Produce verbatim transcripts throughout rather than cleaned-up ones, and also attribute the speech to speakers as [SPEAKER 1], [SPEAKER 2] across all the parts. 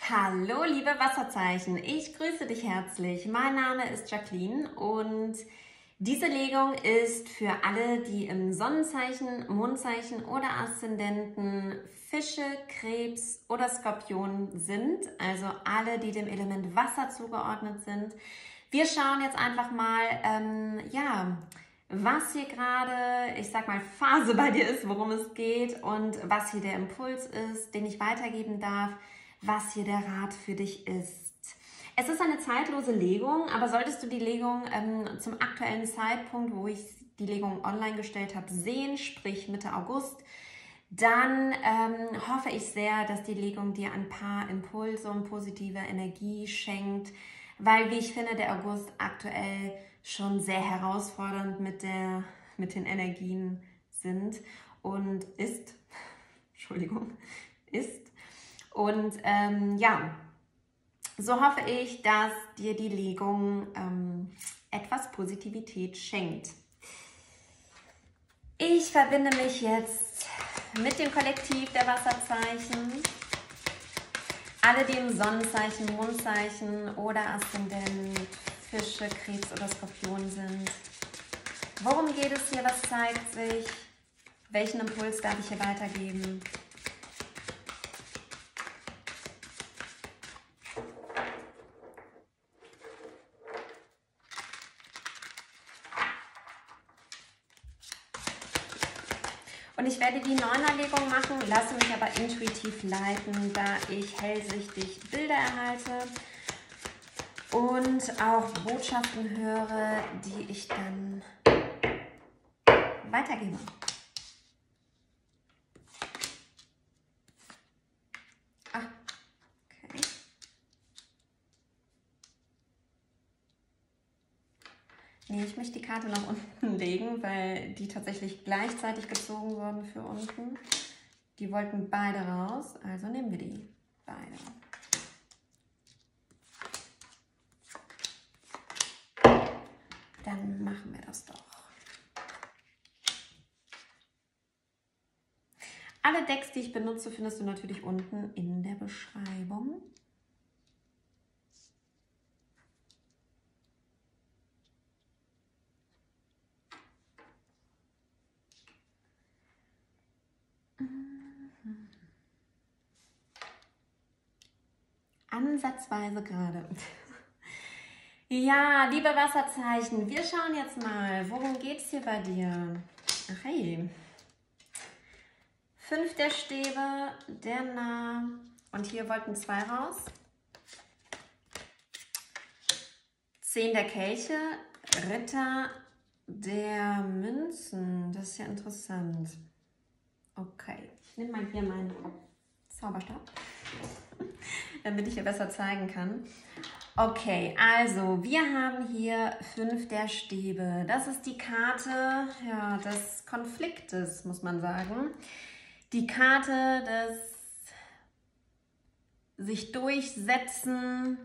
[SPEAKER 1] Hallo liebe Wasserzeichen, ich grüße dich herzlich. Mein Name ist Jacqueline und diese Legung ist für alle, die im Sonnenzeichen, Mondzeichen oder Aszendenten Fische, Krebs oder Skorpion sind, also alle, die dem Element Wasser zugeordnet sind. Wir schauen jetzt einfach mal, ähm, ja, was hier gerade, ich sag mal, Phase bei dir ist, worum es geht und was hier der Impuls ist, den ich weitergeben darf, was hier der Rat für dich ist. Es ist eine zeitlose Legung, aber solltest du die Legung ähm, zum aktuellen Zeitpunkt, wo ich die Legung online gestellt habe, sehen, sprich Mitte August, dann ähm, hoffe ich sehr, dass die Legung dir ein paar Impulse und positive Energie schenkt, weil, wie ich finde, der August aktuell schon sehr herausfordernd mit, der, mit den Energien sind und ist, Entschuldigung, ist. Und ähm, ja, so hoffe ich, dass dir die Legung ähm, etwas Positivität schenkt. Ich verbinde mich jetzt mit dem Kollektiv der Wasserzeichen. Alle, die im Sonnenzeichen, Mondzeichen oder Aszendent, Fische, Krebs oder Skorpion sind. Worum geht es hier? Was zeigt sich? Welchen Impuls darf ich hier weitergeben? Und ich werde die Neunerlegung machen, lasse mich aber intuitiv leiten, da ich hellsichtig Bilder erhalte und auch Botschaften höre, die ich dann weitergebe. Ah, okay. Nee, ich möchte die Karte nach unten legen, weil die tatsächlich gleichzeitig gezogen wurden für unten. Die wollten beide raus, also nehmen wir die beide. Dann machen wir das doch. Alle Decks, die ich benutze, findest du natürlich unten in der Beschreibung. Ansatzweise gerade. Ja, liebe Wasserzeichen, wir schauen jetzt mal, worum geht es hier bei dir? Ach hey. Fünf der Stäbe, der Nah und hier wollten zwei raus. Zehn der Kelche, Ritter der Münzen. Das ist ja interessant. Okay, ich nehme mal hier meinen Zauberstab, damit ich hier besser zeigen kann. Okay, also wir haben hier fünf der Stäbe. Das ist die Karte ja, des Konfliktes, muss man sagen. Die Karte des sich durchsetzen,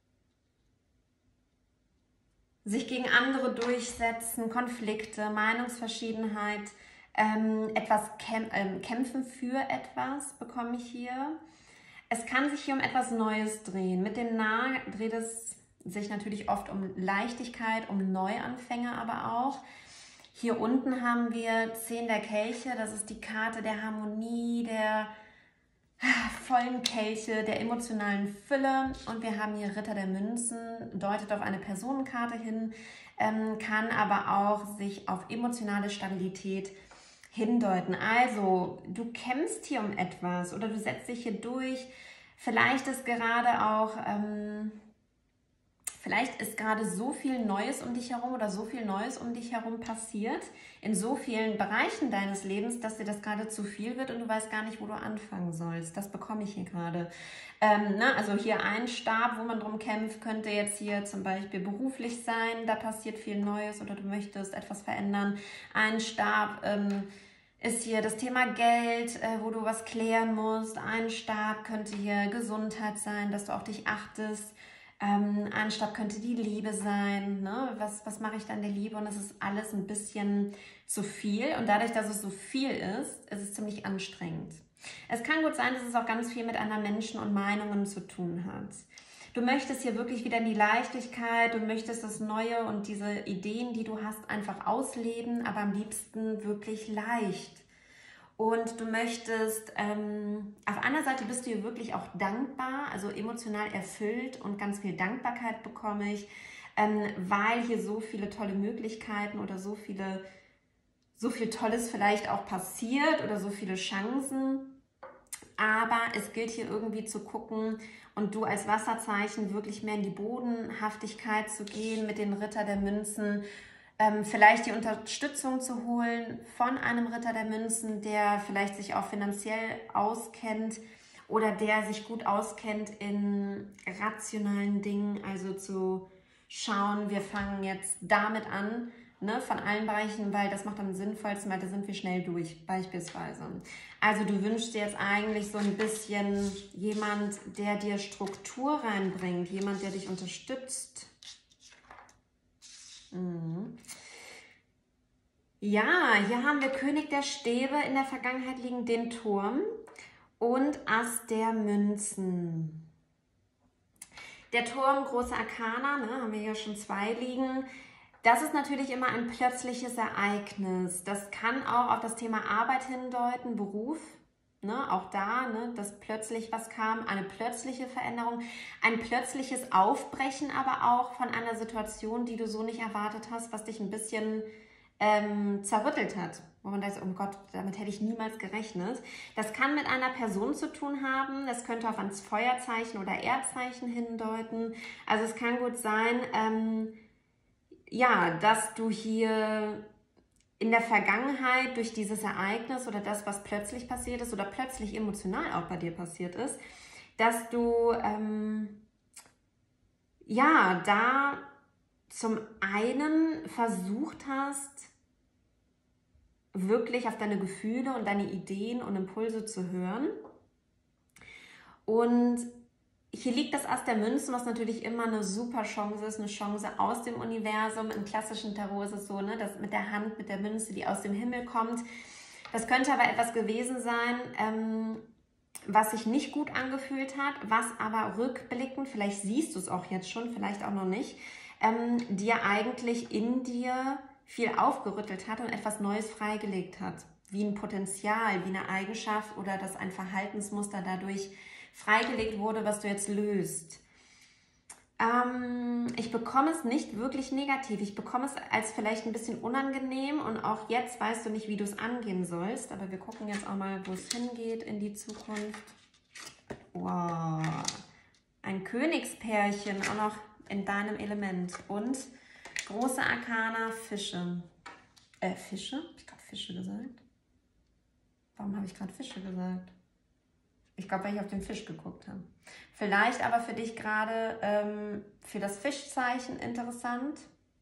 [SPEAKER 1] sich gegen andere durchsetzen, Konflikte, Meinungsverschiedenheit, ähm, etwas kämp äh, kämpfen für etwas bekomme ich hier. Es kann sich hier um etwas Neues drehen. Mit dem Nah dreht es sich natürlich oft um Leichtigkeit, um Neuanfänge aber auch. Hier unten haben wir Zehn der Kelche. Das ist die Karte der Harmonie, der vollen Kelche, der emotionalen Fülle. Und wir haben hier Ritter der Münzen, deutet auf eine Personenkarte hin, ähm, kann aber auch sich auf emotionale Stabilität hindeuten. Also, du kämpfst hier um etwas oder du setzt dich hier durch. Vielleicht ist gerade auch, ähm, vielleicht ist gerade so viel Neues um dich herum oder so viel Neues um dich herum passiert, in so vielen Bereichen deines Lebens, dass dir das gerade zu viel wird und du weißt gar nicht, wo du anfangen sollst. Das bekomme ich hier gerade. Ähm, ne? Also hier ein Stab, wo man drum kämpft, könnte jetzt hier zum Beispiel beruflich sein. Da passiert viel Neues oder du möchtest etwas verändern. Ein Stab ähm, ist hier das Thema Geld, äh, wo du was klären musst. Ein Stab könnte hier Gesundheit sein, dass du auf dich achtest. Ähm, ein Stab könnte die Liebe sein. Ne? Was, was mache ich dann der Liebe? Und es ist alles ein bisschen zu viel. Und dadurch, dass es so viel ist, ist es ziemlich anstrengend. Es kann gut sein, dass es auch ganz viel mit anderen Menschen und Meinungen zu tun hat. Du möchtest hier wirklich wieder in die Leichtigkeit, du möchtest das Neue und diese Ideen, die du hast, einfach ausleben, aber am liebsten wirklich leicht. Und du möchtest, ähm, auf einer Seite bist du hier wirklich auch dankbar, also emotional erfüllt und ganz viel Dankbarkeit bekomme ich, ähm, weil hier so viele tolle Möglichkeiten oder so viele, so viel Tolles vielleicht auch passiert oder so viele Chancen. Aber es gilt hier irgendwie zu gucken und du als Wasserzeichen wirklich mehr in die Bodenhaftigkeit zu gehen mit den Ritter der Münzen, ähm, vielleicht die Unterstützung zu holen von einem Ritter der Münzen, der vielleicht sich auch finanziell auskennt oder der sich gut auskennt in rationalen Dingen, also zu schauen, wir fangen jetzt damit an, ne, von allen Bereichen, weil das macht am sinnvollsten, weil da sind wir schnell durch, beispielsweise. Also du wünschst dir jetzt eigentlich so ein bisschen jemand, der dir Struktur reinbringt, jemand, der dich unterstützt. Mhm. Ja, hier haben wir König der Stäbe, in der Vergangenheit liegen den Turm und Ass der Münzen. Der Turm, große Arkana, ne, haben wir hier schon zwei liegen. Das ist natürlich immer ein plötzliches Ereignis. Das kann auch auf das Thema Arbeit hindeuten, Beruf. Ne, auch da, ne, dass plötzlich was kam, eine plötzliche Veränderung, ein plötzliches Aufbrechen aber auch von einer Situation, die du so nicht erwartet hast, was dich ein bisschen ähm, zerrüttelt hat. Wo man denkt, oh Gott, damit hätte ich niemals gerechnet. Das kann mit einer Person zu tun haben, das könnte auf ein Feuerzeichen oder Erdzeichen hindeuten. Also es kann gut sein, ähm, ja, dass du hier in der Vergangenheit durch dieses Ereignis oder das, was plötzlich passiert ist oder plötzlich emotional auch bei dir passiert ist, dass du ähm, ja da zum einen versucht hast, wirklich auf deine Gefühle und deine Ideen und Impulse zu hören. Und hier liegt das Ass der Münzen, was natürlich immer eine super Chance ist, eine Chance aus dem Universum. Im klassischen Tarot ist es so, ne, dass mit der Hand, mit der Münze, die aus dem Himmel kommt. Das könnte aber etwas gewesen sein, ähm, was sich nicht gut angefühlt hat, was aber rückblickend, vielleicht siehst du es auch jetzt schon, vielleicht auch noch nicht, ähm, dir eigentlich in dir viel aufgerüttelt hat und etwas Neues freigelegt hat. Wie ein Potenzial, wie eine Eigenschaft oder dass ein Verhaltensmuster dadurch freigelegt wurde, was du jetzt löst. Ähm, ich bekomme es nicht wirklich negativ. Ich bekomme es als vielleicht ein bisschen unangenehm und auch jetzt weißt du nicht, wie du es angehen sollst. Aber wir gucken jetzt auch mal, wo es hingeht in die Zukunft. Wow. Ein Königspärchen, auch noch in deinem Element. Und große Arkana, Fische. Äh, Fische? Habe ich gerade Fische gesagt? Warum habe ich gerade Fische gesagt? Ich glaube, weil ich auf den Fisch geguckt habe. Vielleicht aber für dich gerade ähm, für das Fischzeichen interessant.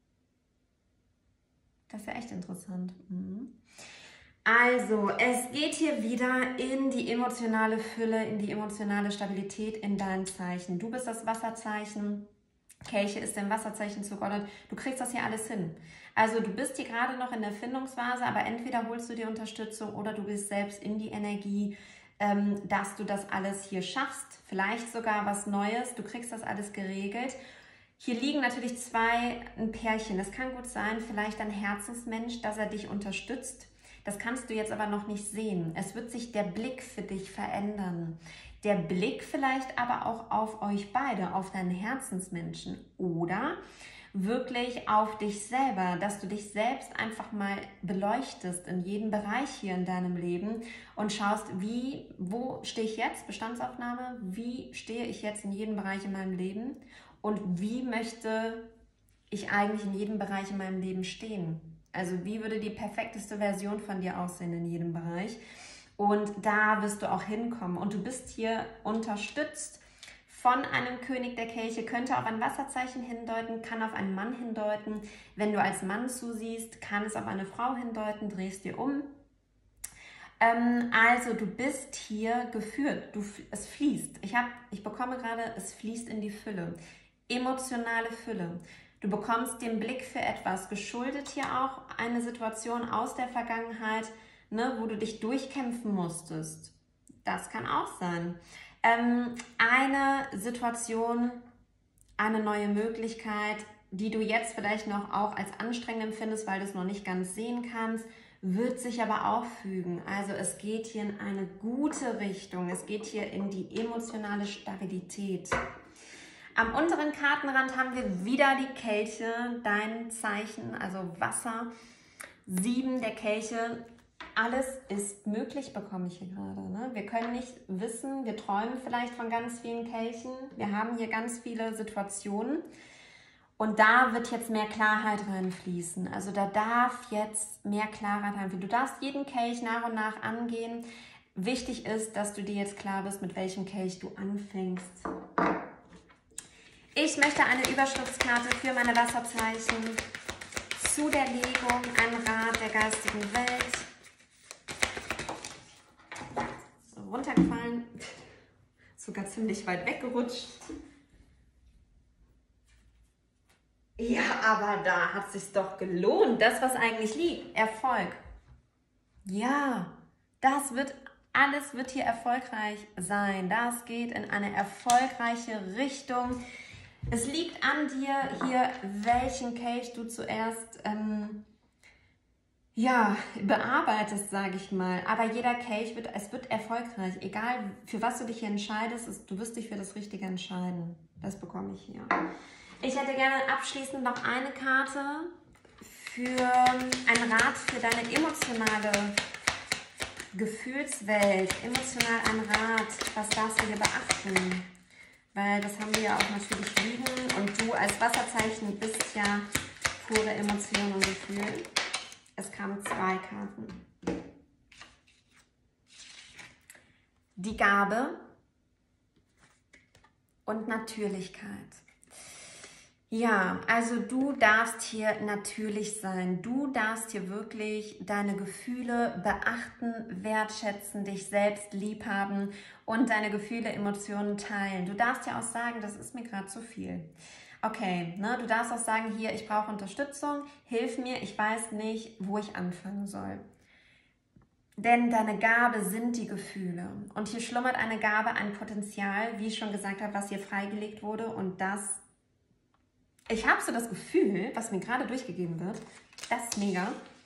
[SPEAKER 1] Das ist ja echt interessant. Mhm. Also, es geht hier wieder in die emotionale Fülle, in die emotionale Stabilität in deinem Zeichen. Du bist das Wasserzeichen. Kelche ist dem Wasserzeichen zugeordnet. Du kriegst das hier alles hin. Also du bist hier gerade noch in der Findungsphase, aber entweder holst du dir Unterstützung oder du gehst selbst in die Energie, ähm, dass du das alles hier schaffst. Vielleicht sogar was Neues. Du kriegst das alles geregelt. Hier liegen natürlich zwei, ein Pärchen. Das kann gut sein, vielleicht ein Herzensmensch, dass er dich unterstützt. Das kannst du jetzt aber noch nicht sehen. Es wird sich der Blick für dich verändern. Der Blick vielleicht aber auch auf euch beide, auf deinen Herzensmenschen oder wirklich auf dich selber, dass du dich selbst einfach mal beleuchtest in jedem Bereich hier in deinem Leben und schaust, wie, wo stehe ich jetzt, Bestandsaufnahme, wie stehe ich jetzt in jedem Bereich in meinem Leben und wie möchte ich eigentlich in jedem Bereich in meinem Leben stehen. Also wie würde die perfekteste Version von dir aussehen in jedem Bereich. Und da wirst du auch hinkommen. Und du bist hier unterstützt von einem König der Kelche. Könnte auf ein Wasserzeichen hindeuten, kann auf einen Mann hindeuten. Wenn du als Mann zusiehst, kann es auf eine Frau hindeuten. Drehst dir um. Ähm, also du bist hier geführt. Du, es fließt. Ich, hab, ich bekomme gerade, es fließt in die Fülle. Emotionale Fülle. Du bekommst den Blick für etwas. Geschuldet hier auch eine Situation aus der Vergangenheit, ne, wo du dich durchkämpfen musstest. Das kann auch sein. Ähm, eine Situation, eine neue Möglichkeit, die du jetzt vielleicht noch auch als anstrengend empfindest, weil du es noch nicht ganz sehen kannst, wird sich aber auch fügen. Also es geht hier in eine gute Richtung. Es geht hier in die emotionale Stabilität. Am unteren Kartenrand haben wir wieder die Kelche, dein Zeichen, also Wasser. Sieben der Kelche. Alles ist möglich, bekomme ich hier gerade. Ne? Wir können nicht wissen, wir träumen vielleicht von ganz vielen Kelchen. Wir haben hier ganz viele Situationen. Und da wird jetzt mehr Klarheit reinfließen. Also da darf jetzt mehr Klarheit reinfließen. Du darfst jeden Kelch nach und nach angehen. Wichtig ist, dass du dir jetzt klar bist, mit welchem Kelch du anfängst. Ich möchte eine Überschriftskarte für meine Wasserzeichen zu der Legung, ein Rat der geistigen Welt. So, runtergefallen, sogar ziemlich weit weggerutscht. Ja, aber da hat es sich doch gelohnt. Das, was eigentlich liegt, Erfolg. Ja, das wird, alles wird hier erfolgreich sein. Das geht in eine erfolgreiche Richtung. Es liegt an dir hier, welchen Kelch du zuerst ähm, ja, bearbeitest, sage ich mal. Aber jeder Kelch wird, es wird erfolgreich. Egal, für was du dich hier entscheidest, ist, du wirst dich für das Richtige entscheiden. Das bekomme ich hier. Ich hätte gerne abschließend noch eine Karte für einen Rat für deine emotionale Gefühlswelt. Emotional ein Rat, was darfst du hier beachten? Weil das haben wir ja auch natürlich liegen und du als Wasserzeichen bist ja pure Emotion und Gefühl. Es kamen zwei Karten. Die Gabe und Natürlichkeit. Ja, also du darfst hier natürlich sein. Du darfst hier wirklich deine Gefühle beachten, wertschätzen, dich selbst lieb haben und deine Gefühle, Emotionen teilen. Du darfst ja auch sagen, das ist mir gerade zu viel. Okay, ne, du darfst auch sagen, hier, ich brauche Unterstützung, hilf mir, ich weiß nicht, wo ich anfangen soll. Denn deine Gabe sind die Gefühle. Und hier schlummert eine Gabe, ein Potenzial, wie ich schon gesagt habe, was hier freigelegt wurde. Und das, ich habe so das Gefühl, was mir gerade durchgegeben wird, das ist mega.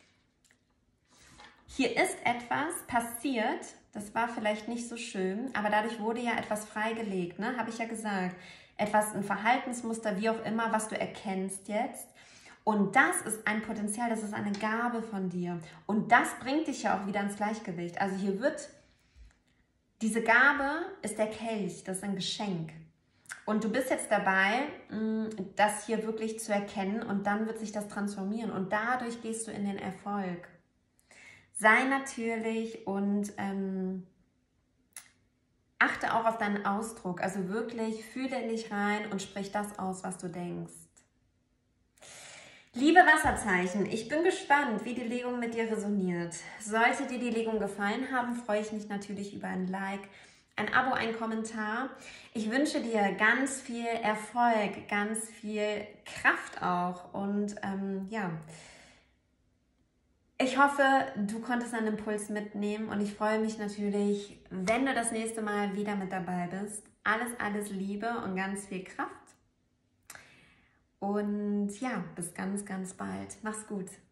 [SPEAKER 1] Hier ist etwas passiert, das war vielleicht nicht so schön, aber dadurch wurde ja etwas freigelegt, ne? Habe ich ja gesagt. Etwas, ein Verhaltensmuster, wie auch immer, was du erkennst jetzt. Und das ist ein Potenzial, das ist eine Gabe von dir. Und das bringt dich ja auch wieder ins Gleichgewicht. Also hier wird, diese Gabe ist der Kelch, das ist ein Geschenk. Und du bist jetzt dabei, das hier wirklich zu erkennen und dann wird sich das transformieren. Und dadurch gehst du in den Erfolg. Sei natürlich und ähm, achte auch auf deinen Ausdruck. Also wirklich fühle in dich rein und sprich das aus, was du denkst. Liebe Wasserzeichen, ich bin gespannt, wie die Legung mit dir resoniert. Sollte dir die Legung gefallen haben, freue ich mich natürlich über ein Like, ein Abo, ein Kommentar. Ich wünsche dir ganz viel Erfolg, ganz viel Kraft auch und ähm, ja, ich hoffe, du konntest einen Impuls mitnehmen und ich freue mich natürlich, wenn du das nächste Mal wieder mit dabei bist. Alles, alles Liebe und ganz viel Kraft. Und ja, bis ganz, ganz bald. Mach's gut.